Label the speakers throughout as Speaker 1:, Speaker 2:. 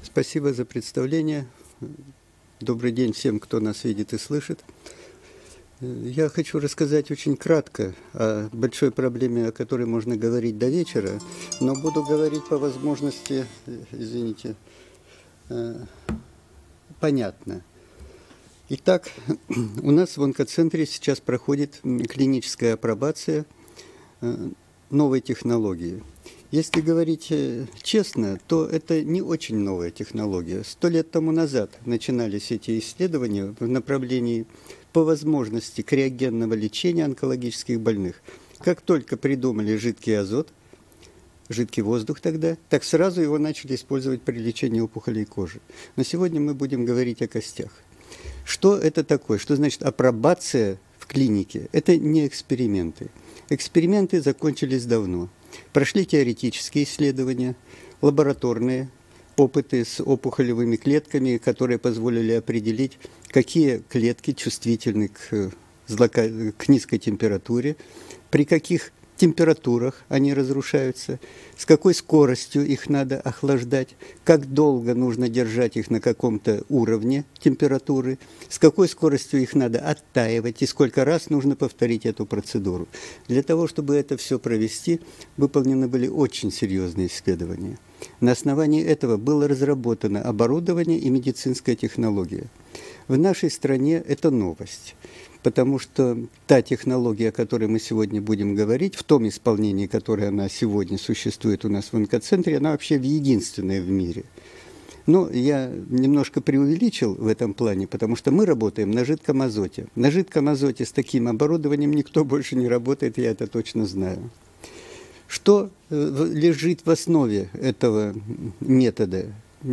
Speaker 1: Спасибо за представление. Добрый день всем, кто нас видит и слышит. Я хочу рассказать очень кратко о большой проблеме, о которой можно говорить до вечера, но буду говорить по возможности, извините, понятно. Итак, у нас в онкоцентре сейчас проходит клиническая апробация новой технологии. Если говорить честно, то это не очень новая технология. 100 лет тому назад начинались эти исследования в направлении по возможности криогенного лечения онкологических больных. Как только придумали жидкий азот, жидкий воздух тогда, так сразу его начали использовать при лечении опухолей кожи. Но сегодня мы будем говорить о костях. Что это такое? Что значит апробация в клинике? Это не эксперименты. Эксперименты закончились давно. Прошли теоретические исследования, лабораторные опыты с опухолевыми клетками, которые позволили определить, какие клетки чувствительны к низкой температуре, при каких температурах они разрушаются, с какой скоростью их надо охлаждать, как долго нужно держать их на каком-то уровне температуры, с какой скоростью их надо оттаивать и сколько раз нужно повторить эту процедуру. Для того, чтобы это все провести, выполнены были очень серьезные исследования. На основании этого было разработано оборудование и медицинская технология. В нашей стране это новость. Потому что та технология, о которой мы сегодня будем говорить, в том исполнении, которое она сегодня существует у нас в онкоцентре, она вообще единственная в мире. Но я немножко преувеличил в этом плане, потому что мы работаем на жидком азоте. На жидком азоте с таким оборудованием никто больше не работает, я это точно знаю. Что лежит в основе этого метода?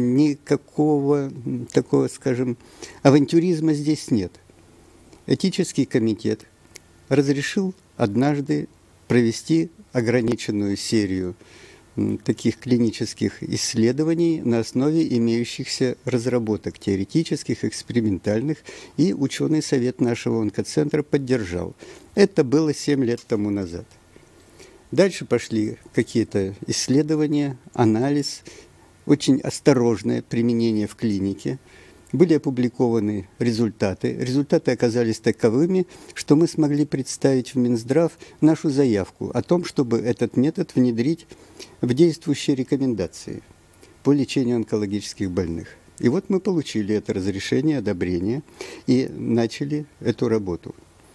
Speaker 1: Никакого такого, скажем, авантюризма здесь нет. Этический комитет разрешил однажды провести ограниченную серию таких клинических исследований на основе имеющихся разработок теоретических, экспериментальных, и ученый совет нашего онкоцентра поддержал. Это было 7 лет тому назад. Дальше пошли какие-то исследования, анализ, очень осторожное применение в клинике. Были опубликованы результаты. Результаты оказались таковыми, что мы смогли представить в Минздрав нашу заявку о том, чтобы этот метод внедрить в действующие рекомендации по лечению онкологических больных. И вот мы получили это разрешение, одобрение и начали эту работу.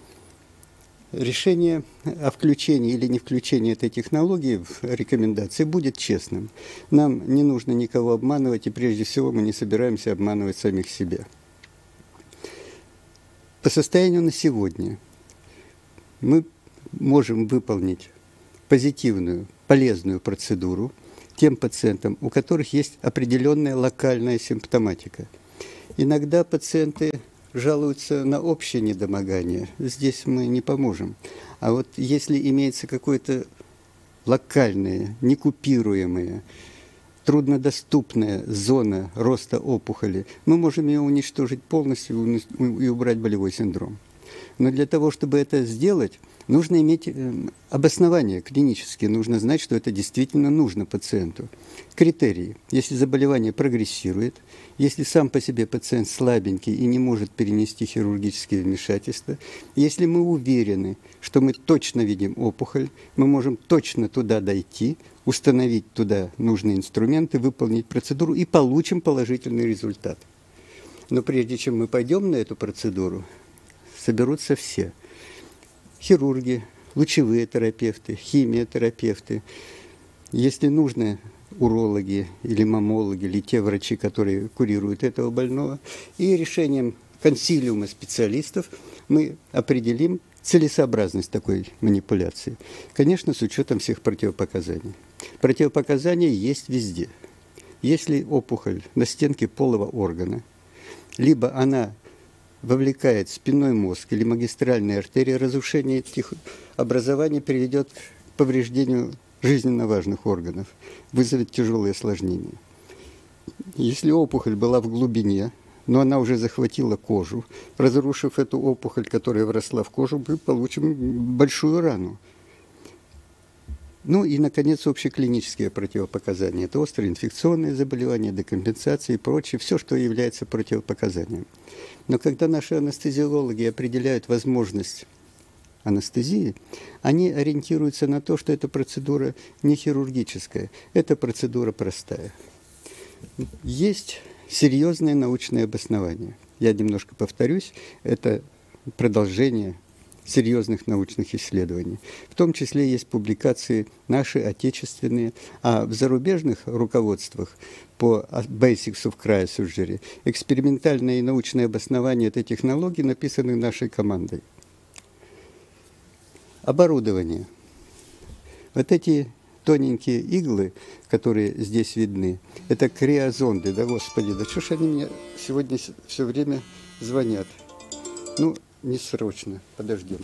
Speaker 1: Решение о включении или не включении этой технологии в рекомендации будет честным. Нам не нужно никого обманывать, и прежде всего мы не собираемся обманывать самих себя. По состоянию на сегодня мы можем выполнить позитивную, полезную процедуру тем пациентам, у которых есть определенная локальная симптоматика. Иногда пациенты жалуются на общее недомогание. Здесь мы не поможем. А вот если имеется какое-то локальное, некупируемое, труднодоступная зона роста опухоли, мы можем ее уничтожить полностью и убрать болевой синдром. Но для того, чтобы это сделать, нужно иметь обоснование клинические, нужно знать, что это действительно нужно пациенту. Критерии. Если заболевание прогрессирует, если сам по себе пациент слабенький и не может перенести хирургические вмешательства, если мы уверены, что мы точно видим опухоль, мы можем точно туда дойти, установить туда нужные инструменты, выполнить процедуру и получим положительный результат. Но прежде чем мы пойдем на эту процедуру, соберутся все. Хирурги, лучевые терапевты, химиотерапевты, если нужно, урологи или маммологи, или те врачи, которые курируют этого больного. И решением консилиума специалистов мы определим целесообразность такой манипуляции. Конечно, с учетом всех противопоказаний. Противопоказания есть везде. Если опухоль на стенке полого органа, либо она вовлекает спинной мозг или магистральные артерии, разрушение этих образований приведет к повреждению жизненно важных органов, вызовет тяжелые осложнения. Если опухоль была в глубине, но она уже захватила кожу, разрушив эту опухоль, которая вросла в кожу, мы получим большую рану. Ну и, наконец, общеклинические противопоказания. Это острые инфекционные заболевания, декомпенсации и прочее, все, что является противопоказанием. Но когда наши анестезиологи определяют возможность анестезии, они ориентируются на то, что эта процедура не хирургическая, это процедура простая. Есть серьезное научное обоснование. Я немножко повторюсь, это продолжение серьезных научных исследований. В том числе есть публикации наши, отечественные, а в зарубежных руководствах по Basics of Cryosurgery экспериментальное и научное обоснование этой технологии написаны нашей командой. Оборудование. Вот эти тоненькие иглы, которые здесь видны, это криозонды. Да, Господи, да что ж они мне сегодня все время звонят? Ну, не срочно, подождем.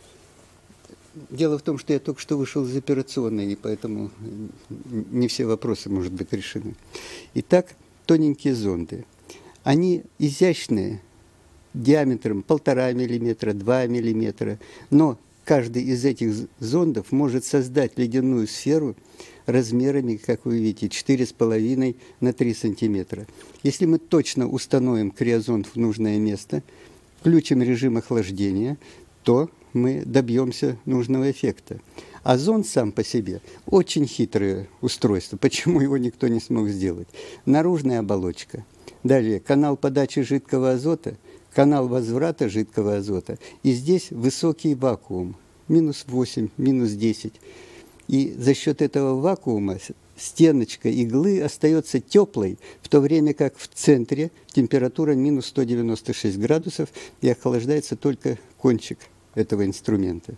Speaker 1: Дело в том, что я только что вышел из операционной, и поэтому не все вопросы, может быть, решены. Итак, тоненькие зонды. Они изящные, диаметром 1,5 мм, 2 мм, но каждый из этих зондов может создать ледяную сферу размерами, как вы видите, 4,5 на 3 см. Если мы точно установим криозонд в нужное место, включим режим охлаждения, то мы добьемся нужного эффекта. А зонд сам по себе очень хитрое устройство. Почему его никто не смог сделать? Наружная оболочка. Далее канал подачи жидкого азота, канал возврата жидкого азота. И здесь высокий вакуум. Минус 8, минус 10. И за счет этого вакуума стеночка иглы остается теплой, в то время как в центре температура минус 196 градусов, и охлаждается только кончик этого инструмента.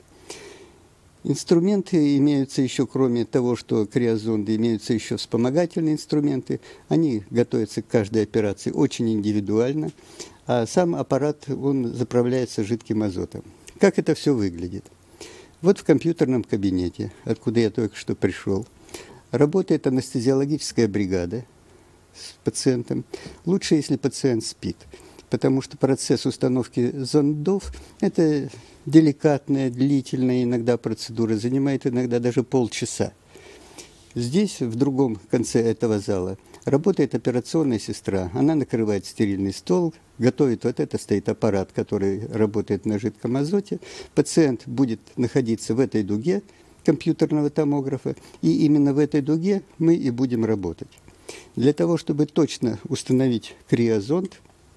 Speaker 1: Инструменты имеются еще, кроме того, что криозонды, имеются еще вспомогательные инструменты. Они готовятся к каждой операции очень индивидуально, а сам аппарат, он заправляется жидким азотом. Как это все выглядит? Вот в компьютерном кабинете, откуда я только что пришел, работает анестезиологическая бригада с пациентом. Лучше, если пациент спит, потому что процесс установки зондов – это деликатная, длительная иногда процедура, занимает иногда даже полчаса. Здесь, в другом конце этого зала, работает операционная сестра. Она накрывает стерильный стол, готовит, вот это стоит аппарат, который работает на жидком азоте. Пациент будет находиться в этой дуге компьютерного томографа, и именно в этой дуге мы и будем работать. Для того, чтобы точно установить криозонд,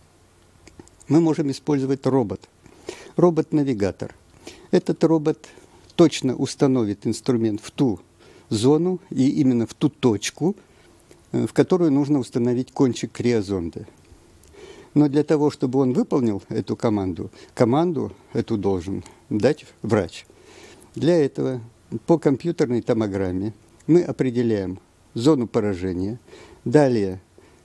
Speaker 1: мы можем использовать робот. Робот-навигатор. Этот робот точно установит инструмент в ту зону и именно в ту точку, в которую нужно установить кончик криозонда. Но для того, чтобы он выполнил эту команду эту должен дать врач. Для этого по компьютерной томограмме мы определяем зону поражения, далее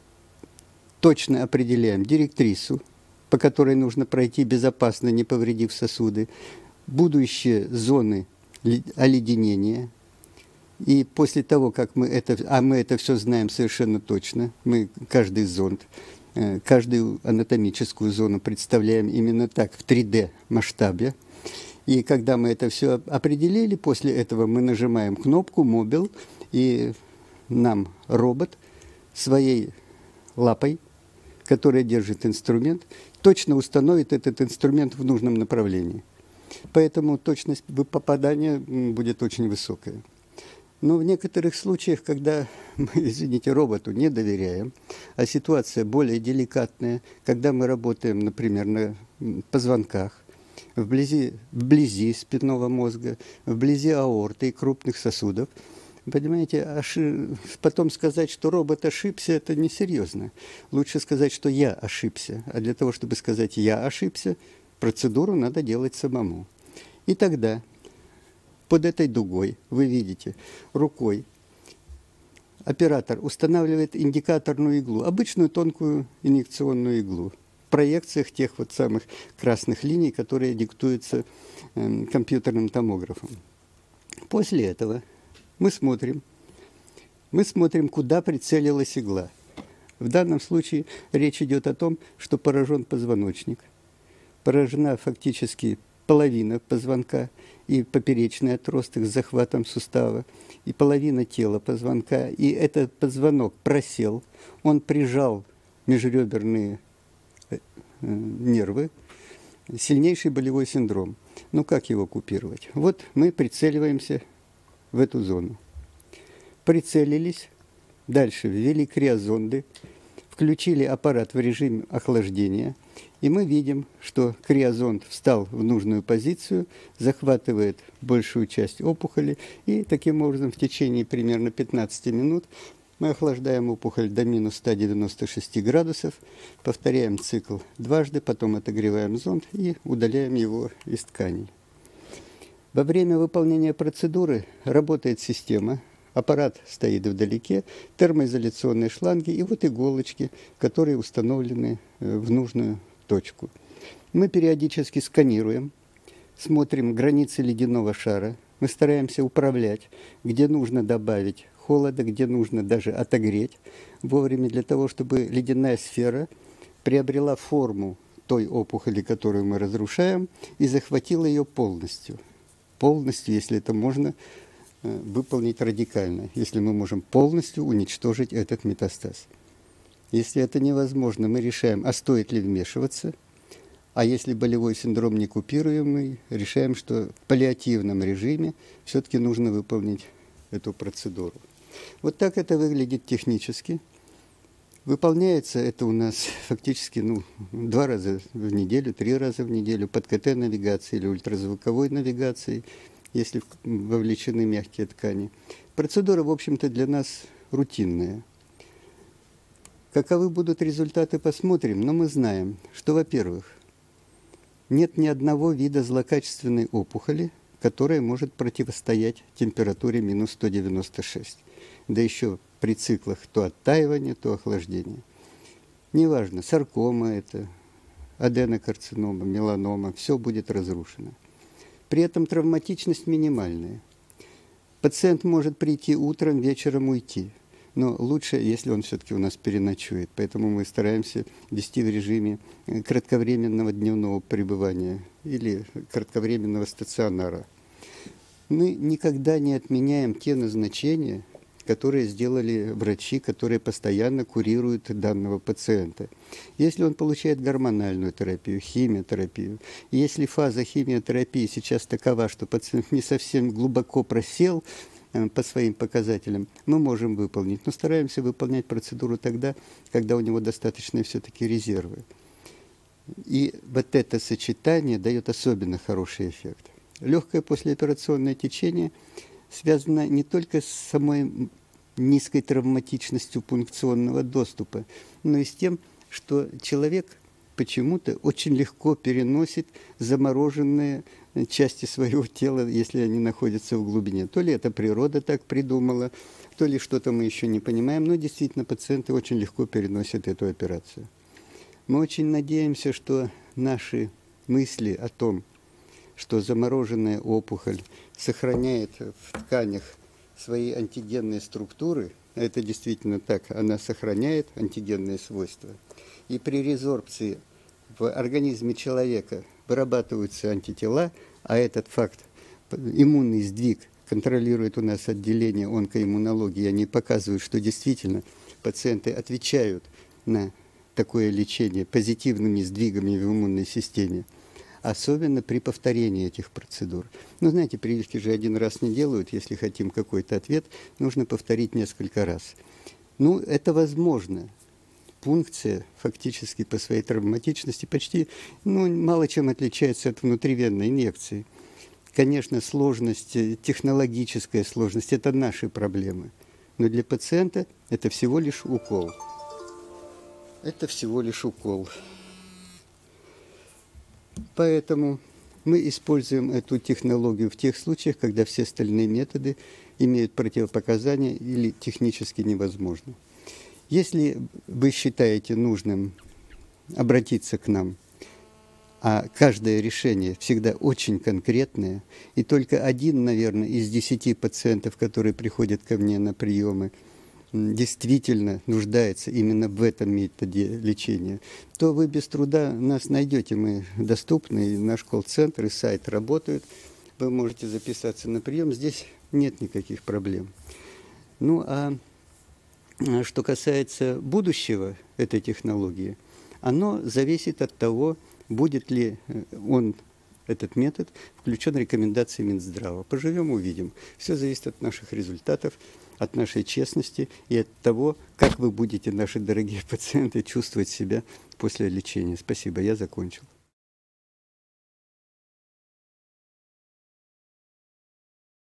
Speaker 1: точно определяем директрису, по которой нужно пройти безопасно, не повредив сосуды, будущие зоны оледенения. И после того, как мы это все знаем совершенно точно, мы каждый зонд, каждую анатомическую зону представляем именно так, в 3D масштабе. И когда мы это все определили, после этого мы нажимаем кнопку «Мобил», и нам робот своей лапой, которая держит инструмент, точно установит этот инструмент в нужном направлении. Поэтому точность попадания будет очень высокая. Но в некоторых случаях, когда мы, извините, роботу не доверяем, а ситуация более деликатная, когда мы работаем, например, на позвонках, вблизи спинного мозга, вблизи аорты и крупных сосудов, понимаете, потом сказать, что робот ошибся, это несерьезно. Лучше сказать, что я ошибся. А для того, чтобы сказать «я ошибся», процедуру надо делать самому. И тогда под этой дугой, вы видите, рукой оператор устанавливает индикаторную иглу, обычную тонкую инъекционную иглу, в проекциях тех вот самых красных линий, которые диктуются компьютерным томографом. После этого мы смотрим, куда прицелилась игла. В данном случае речь идет о том, что поражен позвоночник. Поражена фактически половина позвонка и поперечный отросток с захватом сустава, и половина тела позвонка, и этот позвонок просел, он прижал межреберные нервы, сильнейший болевой синдром. Ну как его купировать? Вот мы прицеливаемся в эту зону. Прицелились, дальше ввели криозонды, включили аппарат в режим охлаждения, и мы видим, что криозонд встал в нужную позицию, захватывает большую часть опухоли, и таким образом в течение примерно 15 минут мы охлаждаем опухоль до минус 196 градусов, повторяем цикл дважды, потом отогреваем зонд и удаляем его из тканей. Во время выполнения процедуры работает система. Аппарат стоит вдалеке, термоизоляционные шланги и вот иголочки, которые установлены в нужную точку. Мы периодически сканируем, смотрим границы ледяного шара, мы стараемся управлять, где нужно добавить холода, где нужно даже отогреть вовремя для того, чтобы ледяная сфера приобрела форму той опухоли, которую мы разрушаем, и захватила ее полностью. Полностью, если это можно выполнить радикально, если мы можем полностью уничтожить этот метастаз. Если это невозможно, мы решаем, а стоит ли вмешиваться, а если болевой синдром не купируемый, решаем, что в паллиативном режиме все-таки нужно выполнить эту процедуру. Вот так это выглядит технически. Выполняется это у нас фактически 2 раза в неделю, 3 раза в неделю под КТ-навигацией или ультразвуковой навигацией, если вовлечены мягкие ткани. Процедура, в общем-то, для нас рутинная. Каковы будут результаты, посмотрим, но мы знаем, что, во-первых, нет ни одного вида злокачественной опухоли, которая может противостоять температуре минус 196. Да еще при циклах то оттаивания, то охлаждения. Неважно, саркома это, аденокарцинома, меланома, все будет разрушено. При этом травматичность минимальная. Пациент может прийти утром, вечером уйти. Но лучше, если он все-таки у нас переночует. Поэтому мы стараемся вести в режиме кратковременного дневного пребывания или кратковременного стационара. Мы никогда не отменяем те назначения, которые сделали врачи, которые постоянно курируют данного пациента. Если он получает гормональную терапию, химиотерапию, если фаза химиотерапии сейчас такова, что пациент не совсем глубоко просел по своим показателям, мы можем выполнить, но стараемся выполнять процедуру тогда, когда у него достаточно все-таки резервы. И вот это сочетание дает особенно хороший эффект. Легкое послеоперационное течение связано не только с самой низкой травматичностью пункционного доступа, но и с тем, что человек почему-то очень легко переносит замороженные части своего тела, если они находятся в глубине. То ли это природа так придумала, то ли что-то мы еще не понимаем, но действительно пациенты очень легко переносят эту операцию. Мы очень надеемся, что наши мысли о том, что замороженная опухоль сохраняет в тканях свои антигенные структуры, это действительно так, она сохраняет антигенные свойства, и при резорбции в организме человека вырабатываются антитела, а этот факт, иммунный сдвиг, контролирует у нас отделение онкоиммунологии, они показывают, что действительно пациенты отвечают на такое лечение позитивными сдвигами в иммунной системе, особенно при повторении этих процедур. Но знаете, прививки же один раз не делают, если хотим какой-то ответ, нужно повторить несколько раз. Ну, это возможно. Пункция фактически по своей травматичности почти мало чем отличается от внутривенной инъекции. Конечно, сложность, технологическая сложность – это наши проблемы. Но для пациента это всего лишь укол. Это всего лишь укол. Поэтому мы используем эту технологию в тех случаях, когда все остальные методы имеют противопоказания или технически невозможны. Если вы считаете нужным обратиться к нам, а каждое решение всегда очень конкретное, и только один, наверное, из 10 пациентов, которые приходят ко мне на приемы, действительно нуждается именно в этом методе лечения, то вы без труда нас найдете. Мы доступны, и наш колл-центр, и сайт работают. Вы можете записаться на прием, здесь нет никаких проблем. Ну, а что касается будущего этой технологии, оно зависит от того, будет ли этот метод включен в рекомендации Минздрава. Поживем, увидим. Все зависит от наших результатов, от нашей честности и от того, как вы будете, наши дорогие пациенты, чувствовать себя после лечения. Спасибо, я закончил.